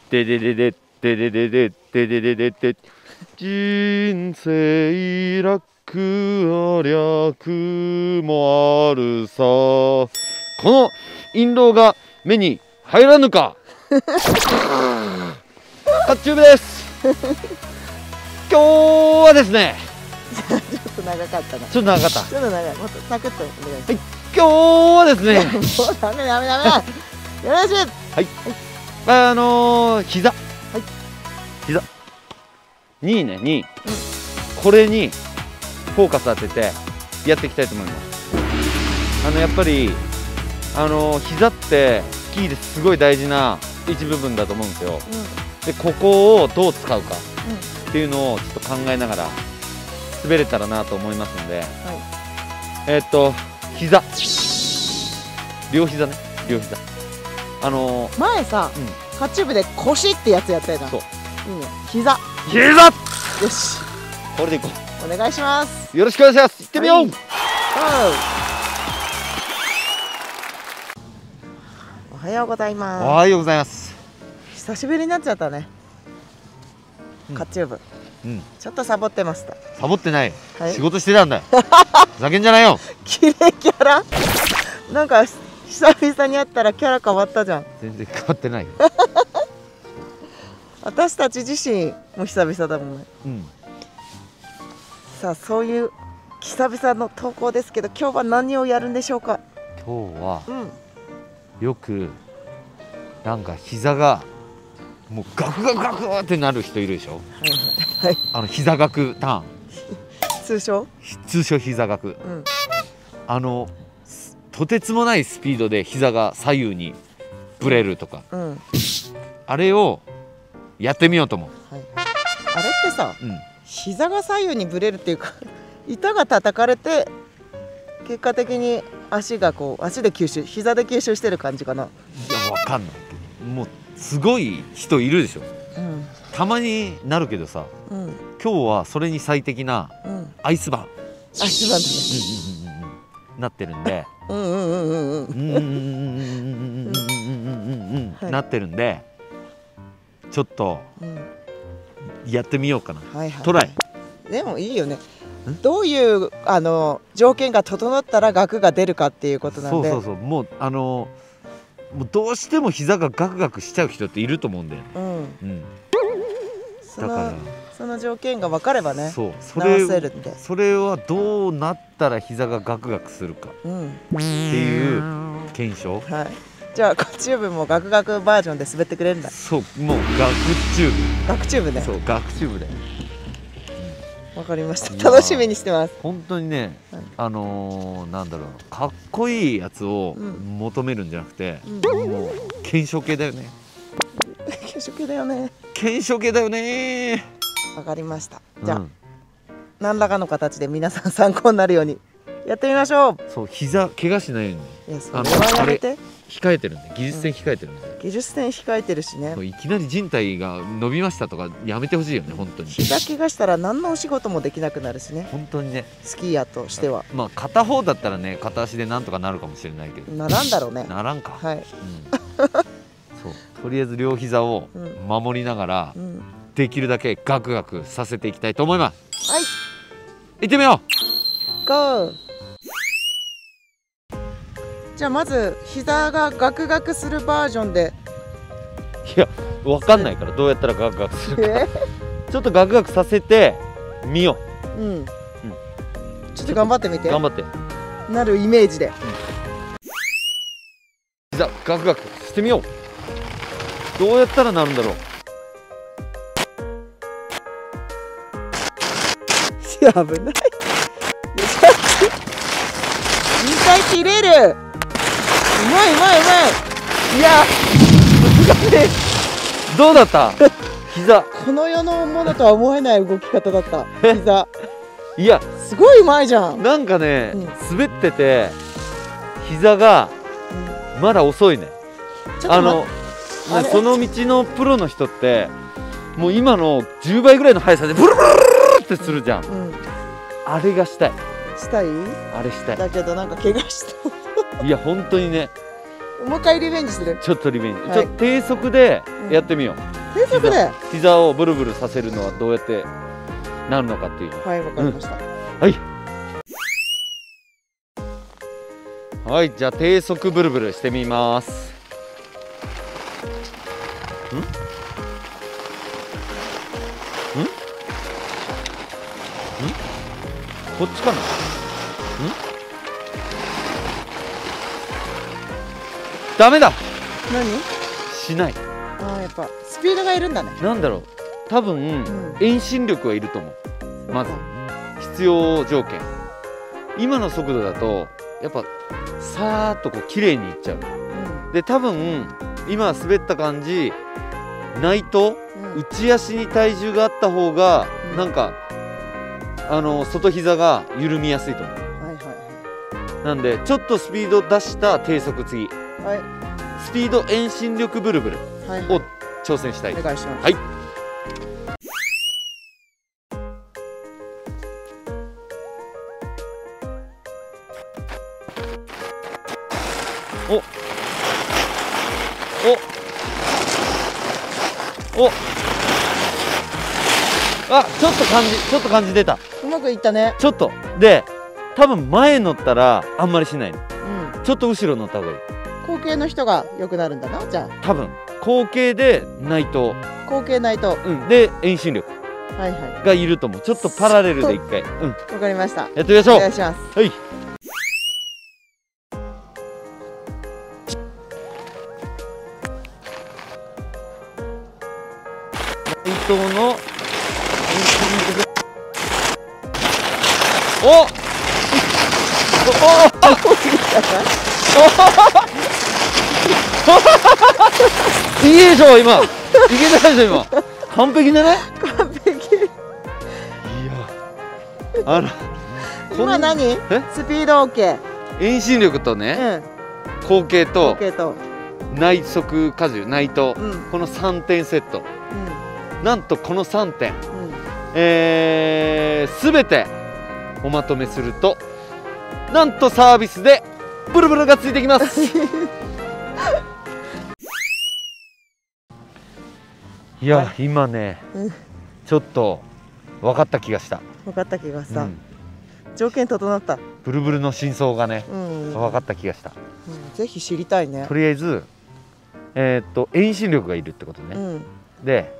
ででででででででででででで人生楽ありゃ苦もあるさ。この印籠が目に入らぬか。カッチューブです。今日はですね、 ちょっと長かったな。 ちょっと長かった。 ちょっと長い。もっとサクッとお願いします。 はい、今日はですね、 もうダメダメダメ。よろしい。 はい、膝、膝にね、これにフォーカス当ててやっていきたいと思います。やっぱり膝ってスキーですごい大事な一部分だと思うんですよ。でここをどう使うかっていうのをちょっと考えながら滑れたらなと思いますので、膝、両膝ね、両膝。 前さ、カッチューブで腰ってやつやったよな。そう。膝。 膝。 よし。 これでいこう。お願いします。 よろしくお願いします。行ってみよう。 おはようございます。 おはようございます。 久しぶりになっちゃったね。カッチューブ。ちょっとサボってました。 サボってない。仕事してたんだよ。ふざけんじゃないよ。 キレキャラ。なんか久々に会ったらキャラ変わったじゃん。 全然変わってないよ。 私たち自身も久々だもんね。さあ、そういう久々の投稿ですけど、今日は何をやるんでしょうか。 今日は、よくなんか膝がもうガクガクガクってなる人いるでしょ。はい。膝ガクターン。通称膝ガク。とてつもないスピードで膝が左右にぶれるとか、あれをやってみようと思う。 あれってさ、膝が左右にぶれるっていうか板が叩かれて結果的に足で吸収、膝で吸収してる感じかな。 いや、わかんないけど、もうすごい人いるでしょ。たまになるけどさ、今日はそれに最適なアイスバーン、なってるんで、なってるんで、ちょっとやってみようかな。トライ。 でもいいよね。どういう条件が整ったら額が出るかっていうことなんで。 そうもうもうどうしても膝がガクガクしちゃう人っていると思うんだよ。だからその条件が分かればね、直せるって。 それはどうなったら膝がガクガクするかっていう検証。 じゃあカッチューブもガクガクバージョンで滑ってくれるんだ。 そう、もうガクチューブ。 ガクチューブね。 そう、ガクチューブで。 わかりました。楽しみにしてます。 本当にね、なんだろう、かっこいいやつを求めるんじゃなくて、もう検証系だよね。 検証系だよね。 検証系だよね。 わかりました。じゃあ何らかの形で皆さん参考になるようにやってみましょう。 そう、膝怪我しないように。 やめて。 控えてるんで、技術点控えてるんで。 技術点控えてるしね。 いきなり靭帯が伸びましたとかやめてほしいよね、本当に。 膝怪我したら何のお仕事もできなくなるしね。 本当にね。 スキーヤーとしては。 まあ片方だったらね、片足でなんとかなるかもしれないけど。 ならんだろうね。 ならんか。 はい。 そう、とりあえず両膝を守りながら、できるだけガクガクさせていきたいと思います。 はい。 行ってみよう。ゴー。じゃあまず膝がガクガクするバージョンで。 いや、わかんないからどうやったらガクガクするかちょっとガクガクさせてみよう。 ちょっと頑張ってみて。 頑張ってなるイメージで、 膝ガクガクしてみよう。どうやったらなるんだろう。 いや、危ない。2回切れる。うまい。いや、 どうだった膝。 この世のものとは思えない動き方だった膝。 いや、 すごいうまいじゃん。 なんかね、滑ってて膝がまだ遅いね。その道のプロの人ってもう今の10倍ぐらいの速さでブルブルルってするじゃん。あれがしたい。 したい？ あれしたい。 だけどなんか怪我した。 いや本当にね。 もう一回リベンジする。 ちょっとリベンジ。ちょっと低速でやってみよう。 低速で。 膝をブルブルさせるのはどうやってなるのかっていうの。 はい、わかりました。 はいはい、じゃあ低速ブルブルしてみます。こっちかな。ダメだ。 何？ しない。 ああ、やっぱスピードがいるんだね。 なんだろう、多分、遠心力はいると思う。まず必要条件。今の速度だとやっぱさーっとこう綺麗にいっちゃう。で多分今滑った感じないと、内足に体重があった方が、なんか外膝が緩みやすいと思う。なんでちょっとスピード出した低速、次、スピード遠心力ブルブルを挑戦したい。 お願いします。 はい。あ、ちょっと感じ出た。 うまくいったね。 ちょっとで、多分前乗ったらあんまりしないの。ちょっと後ろ乗った方がいい。 後傾の人が良くなるんだな。じゃあ多分後傾でないと、 後傾ないと、 で遠心力がいると思う。ちょっとパラレルで一回、わかりました。 やってみましょう。 お願いします。 はい。内藤のいいでしょ今。いけたでしょ今。完璧だね。 完璧。いや、 今何？スピード OK。 遠心力とね、後傾と内側荷重、内頭、この3点セット。なんとこの3点、全ておまとめすると、なんとサービスでブルブルがついてきます。いや、今ね、ちょっと分かった気がした。 分かった気がした。条件整った。 ブルブルの真相がね、分かった気がした。 ぜひ知りたいね。 とりあえず、遠心力がいるってことね。で、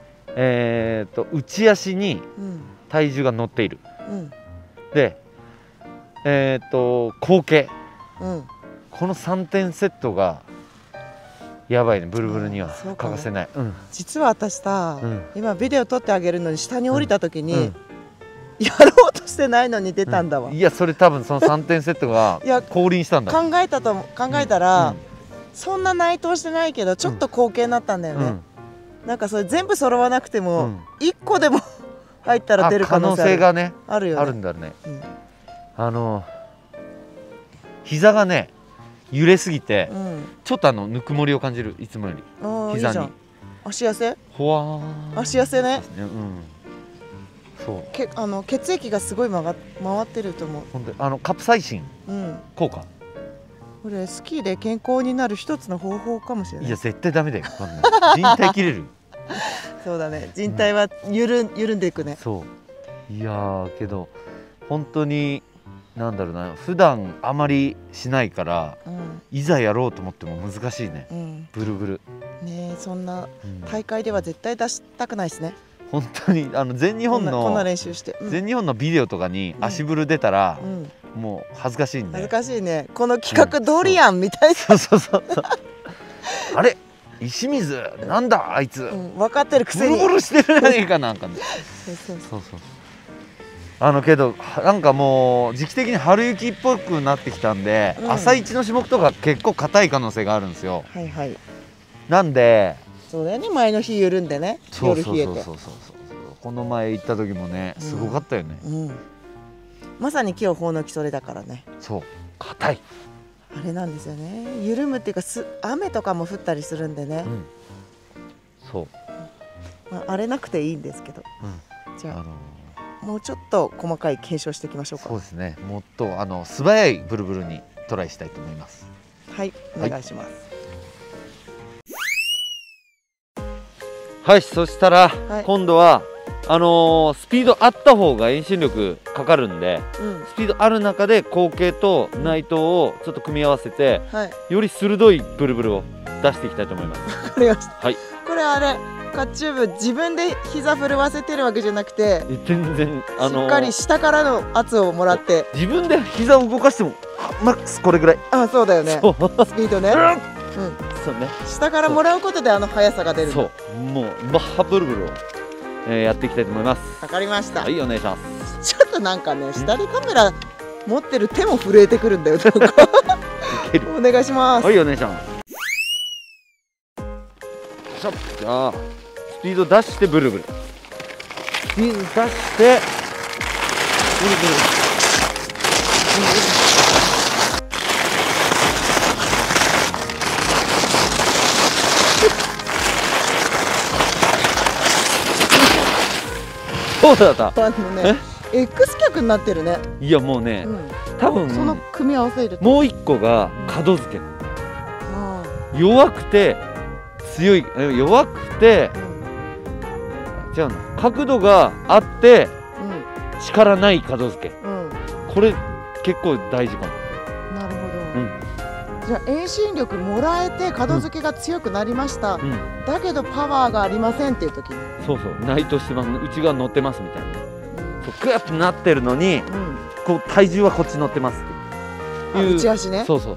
内足に体重が乗っている。で、後傾、この3点セットがやばいね。ブルブルには欠かせない。 実は私さ、今ビデオ撮ってあげるのに下に降りた時に、やろうとしてないのに出たんだわ。 いや、それ多分その3点セットが降臨したんだ。 考えたら、そんな内藤してないけどちょっと後傾になったんだよね。なんかそれ全部揃わなくても1個でも入ったら出る可能性がね、あるよね。あるんだね。 膝がね揺れすぎて、ちょっとぬくもりを感じる。いつもより膝に。 足痩せ？ ほわー。 足痩せね。 そう。 血液がすごい回ってると思う。 本当にカプサイシン効果。 これスキーで健康になる一つの方法かもしれない。 いや、絶対ダメだよ。人体切れる。 そうだね。人体は緩んでいくね。 そう。いやー、けど本当になんだろうな、普段あまりしないから、いざやろうと思っても難しいね。ブルブル。ね、 そんな大会では絶対出したくないですね。 本当に全日本のこんな練習して、 全日本のビデオとかに足ブル出たら、もう恥ずかしいんで。 恥ずかしいね。この企画通りやんみたいな。そうあれ、石水なんだあいつ、 分かってるくせにブルブルしてるじゃねえかなんかね。けどなんかもう時期的に春雪っぽくなってきたんで、朝一の種目とか結構硬い可能性があるんですよ。なんで、 そうだよね、前の日緩んでね、夜冷えて。 この前行った時もね、すごかったよね。 まさに今日ほおのきそれだからね。 そう、硬い。 あれなんですよね。緩むっていうか、雨とかも降ったりするんでね。 そう。 荒れなくていいんですけど。じゃあもうちょっと細かい検証していきましょうか。 そうですね。もっと素早いブルブルにトライしたいと思います。 はい、お願いします。 はい、そしたら、 はい、 今度はスピードあった方が遠心力かかるんで、スピードある中で後傾と内藤をちょっと組み合わせて、より鋭いブルブルを出していきたいと思います。 わかりました。 はい。 これあれカッチューブ自分で膝震わせてるわけじゃなくて、 全然しっかり下からの圧をもらって自分で膝を動かしてもマックスこれぐらい。 あ、そうだよね。スピードね。 そうね。 下からもらうことで速さが出る。 そう。もうマッハブルブルを、やっていきたいと思います。 わかりました。 はい、お願いします。 ちょっとなんかね、下でカメラ持ってる手も震えてくるんだよ。お願いします。 はい、お願いします。じゃあスピード出してブルブル。スピード出してブルブル。そうだった。 X 脚になってるね。 いやもうね、多分その組み合わせるともう一個が角付け。弱くて強い、弱くて、違うな、角度があって、力ない角付け、これ結構大事かも。 なるほど。じゃあ遠心力もらえて角付けが強くなりました、だけどパワーがありませんっていう時に、 そうそう、内藤してます、内側乗ってますみたいな、グッとなってるのに、こう体重はこっち乗ってますっていう、 内足ね。 そうそう、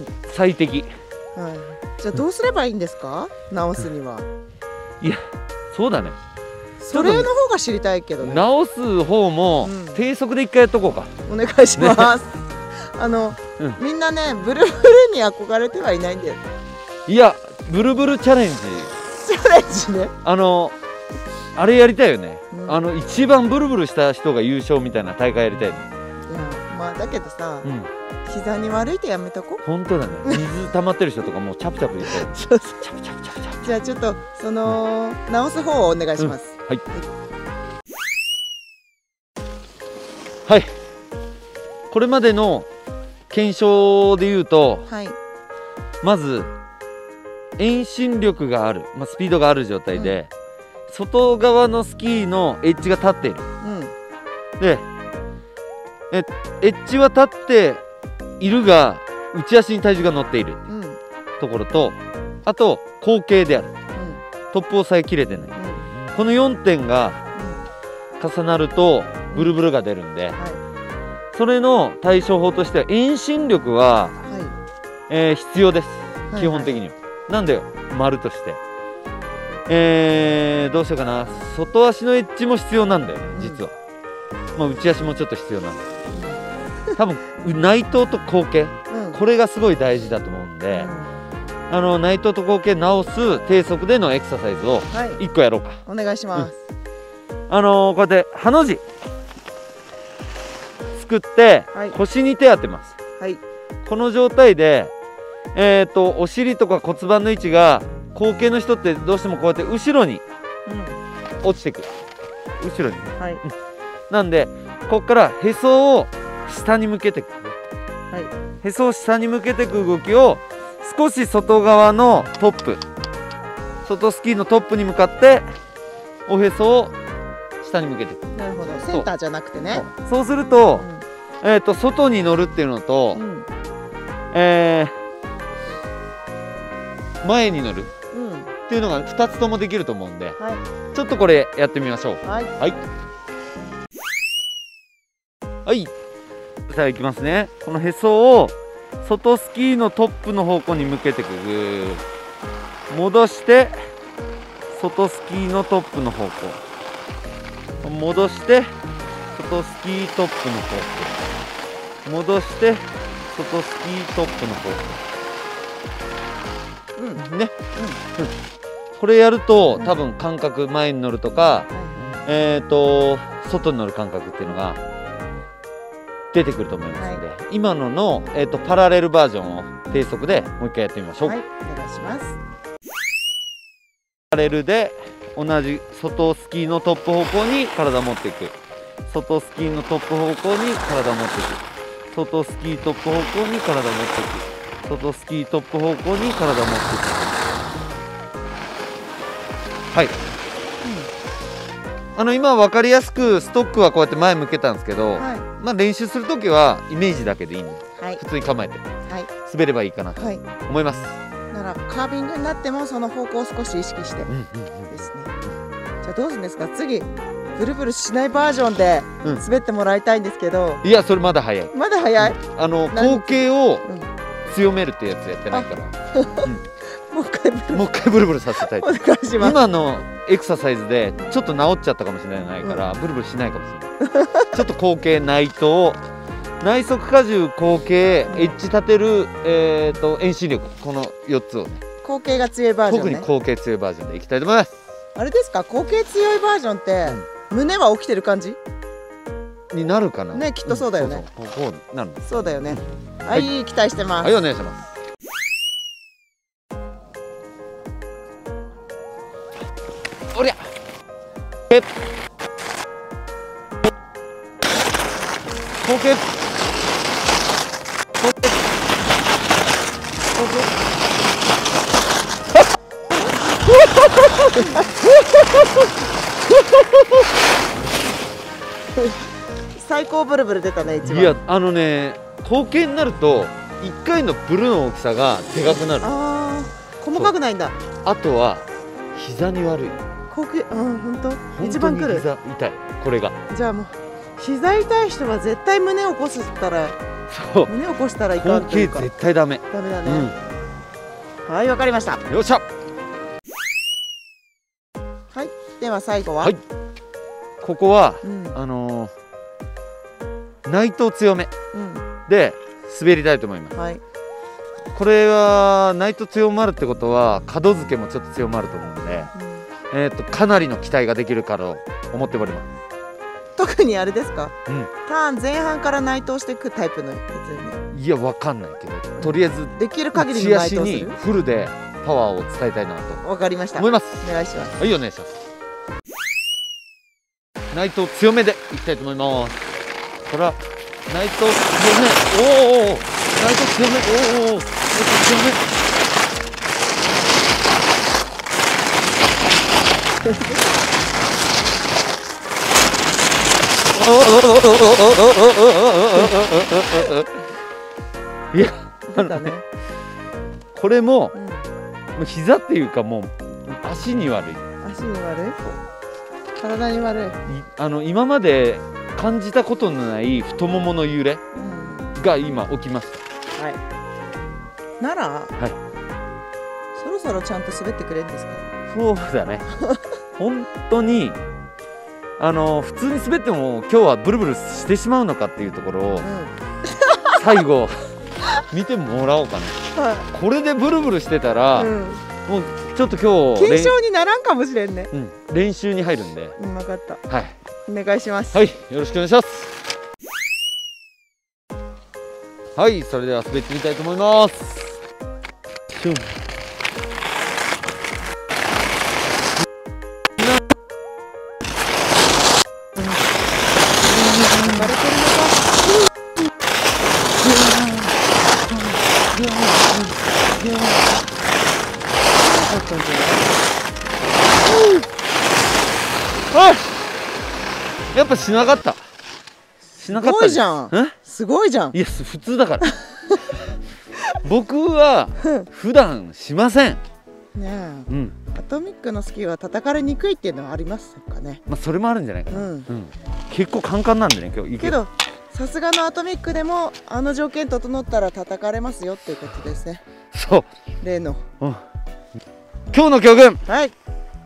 最適。 じゃあどうすればいいんですか、直すには。いや、そうだね、 それの方が知りたいけどね。 直す方も低速で一回やっとこうか。 お願いします。みんなね、ブルブルに憧れてはいないんだよ。 いや、ブルブルチャレンジ。 チャレンジね。 あれやりたいよね。一番ブルブルした人が優勝みたいな大会やりたいね。 いや、まあだけどさ、膝に悪いとやめとこ。 本当だね。水溜まってる人とかもうチャプチャプ言って。チャプチャプチャプチャプ。 じゃあちょっとその直す方をお願いします。 はい。はい。これまでの検証で言うと、まず遠心力がある、スピードがある状態で、外側のスキーのエッジが立っている。で、エッジは立っているが内足に体重が乗っているところと、あと後傾である、トップを押さえきれてない、この4点が重なるとブルブルが出るんで、それの対処法としては遠心力は、必要です、基本的には。なんで丸として、どうしようかな、外足のエッジも必要なんだよね、実は。内足もちょっと必要なんです。多分内藤と後傾、これがすごい大事だと思うんで、内藤と後傾直す低速でのエクササイズを1個やろうか。 お願いします。 こうやってハの字作って、腰に手当てます。この状態で、お尻とか骨盤の位置が後傾の人ってどうしてもこうやって後ろに落ちてくる、後ろにね、なんでここからへそを下に向けていく、へそを下に向けていく動きを少し外側のトップ、外スキーのトップに向かっておへそを下に向けていく。 なるほど、センターじゃなくてね。 そうすると、外に乗るっていうのと、前に乗るっていうのが2つともできると思うんで、ちょっとこれやってみましょう。はい、さあいきますね。このへそを外スキーのトップの方向に向けていく、戻して外スキーのトップの方向、戻して外スキートップの方向、戻して外スキートップの方向ね、これやると多分感覚、前に乗るとか、外に乗る感覚っていうのが出てくると思いますので、今のの、パラレルバージョンを低速でもう一回やってみましょう。お願いします。パラレルで同じ外スキーのトップ方向に体を持っていく、外スキーのトップ方向に体を持っていく、外スキートップ方向に体を持っていく、外スキートップ方向に体を持っていく。 はい、今分かりやすくストックはこうやって前向けたんですけど、まあ練習する時はイメージだけでいいんで、普通に構えて滑ればいいかなと思います。 ならカービングになってもその方向を少し意識してですね。じゃあどうするんですか、次ブルブルしないバージョンで滑ってもらいたいんですけど。 いや、それまだ早い。 まだ早い。 後傾を強めるってやつやってないから、もう一回ブルブルさせたい。今のエクササイズでちょっと治っちゃったかもしれないから、ブルブルしないかもしれない。ちょっと後傾内頭、内側荷重後傾、エッジ立てる遠心力、この4つをね、 後傾が強いバージョンね。 特に後傾強いバージョンでいきたいと思います。 あれですか、後傾強いバージョンって胸は起きてる感じになるかなね。きっとそうだよね。 こうなるんです。 そうだよね。はい、期待してます。 はい、お願いします。おりゃ後傾最高ブルブル出たね、一番。 いや、後傾になると1回のブルの大きさがでかくなる。 ああ、細かくないんだ。 あとは膝に悪い。 後傾、本当一番くる。 膝痛い、これが。 じゃあもう膝痛い人は絶対胸を起こすったら、胸を起こしたらいかんというか。 後傾絶対ダメ。 ダメだね。はい、わかりました。 よっしゃ。 はい、では最後は。 ここは内頭強めで滑りたいと思います。これは内頭強まるってことは角付けもちょっと強まると思うので、かなりの期待ができるかと思っております。 特にあれですか、ターン前半から内頭していくタイプのやつよね。 いや、わかんないけど、とりあえずできる限りの内頭する。 フルでパワーを伝えたいなと。 わかりました。 思います。 お願いします。 はい、お願いします。内頭強めでいきたいと思います。これは内頭強め、内頭強め、内頭強め。いや、これも膝っていうか、もう足に悪い。 足に悪い。体に悪い。 今まで感じたことのない太ももの揺れが今起きました。 なら、そろそろちゃんと滑ってくれるんですか。 そうだね。本当に普通に滑っても今日はブルブルしてしまうのかっていうところを最後見てもらおうかな。これでブルブルしてたら、もうちょっと今日検証にならんかもしれんね。 練習に入るんで。 分かった。はい、お願いします。 はい、よろしくお願いします。はい、それでは滑ってみたいと思います。やっぱしなかった。しなかった。 すごいじゃん。すごいじゃん。 いや、普通だから。僕は普段しません。 ねえ。アトミックのスキーは叩かれにくいっていうのはありますかね。 まあそれもあるんじゃないかな。結構カンカンなんでね、今日。 けどさすがのアトミックでも条件整ったら叩かれますよっていうことですね。 そう。 例の。 今日の教訓。 はい。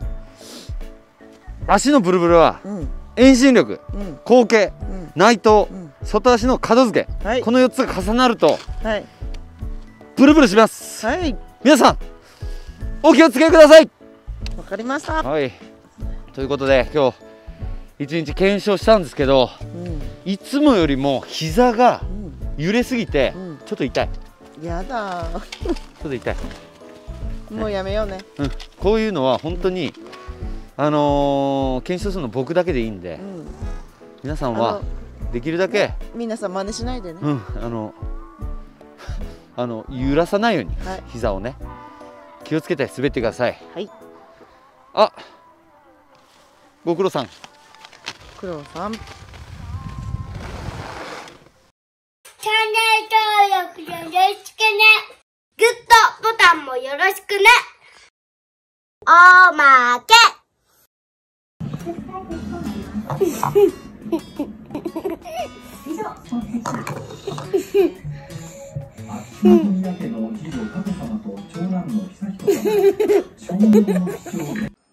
足のブルブルは遠心力、後傾、内頭、外足の角付け、この4つが重なるとブルブルします。皆さんお気をつけください。 わかりました。 はい、ということで今日一日検証したんですけど、いつもよりも膝が揺れすぎてちょっと痛い。 やだ。 ちょっと痛い。 もうやめようね。 こういうのは本当に検証するの僕だけでいいんで、皆さんはできるだけ皆さん真似しないでね。 揺らさないように膝をね気をつけて滑ってください。あ、 ご苦労さん。 苦労さん。 チャンネル登録よろしくね。グッドボタンもよろしくね。おまけ。 秋篠宮家の次女佳子さまと長男の悠仁さまが将軍の必要で